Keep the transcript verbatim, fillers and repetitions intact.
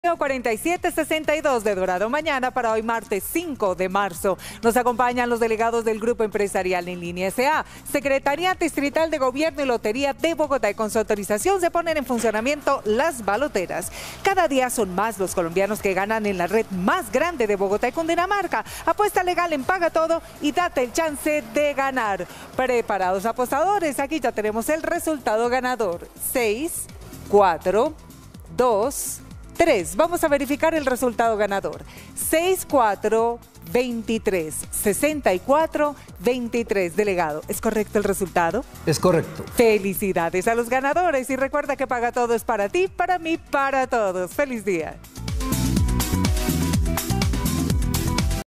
cuarenta y siete sesenta y dos de Dorado Mañana para hoy martes cinco de marzo. Nos acompañan los delegados del Grupo Empresarial en Línea S A, Secretaría Distrital de Gobierno y Lotería de Bogotá, y con su autorización se ponen en funcionamiento las baloteras. Cada día son más los colombianos que ganan en la red más grande de Bogotá y Cundinamarca. Apuesta legal en Paga Todo y date el chance de ganar. Preparados apostadores, aquí ya tenemos el resultado ganador. seis, cuatro, dos, tres. Vamos a verificar el resultado ganador. seis, cuatro, veintitrés, sesenta y cuatro, veintitrés. Delegado, ¿es correcto el resultado? Es correcto. Felicidades a los ganadores y recuerda que Paga Todo es para ti, para mí, para todos. ¡Feliz día!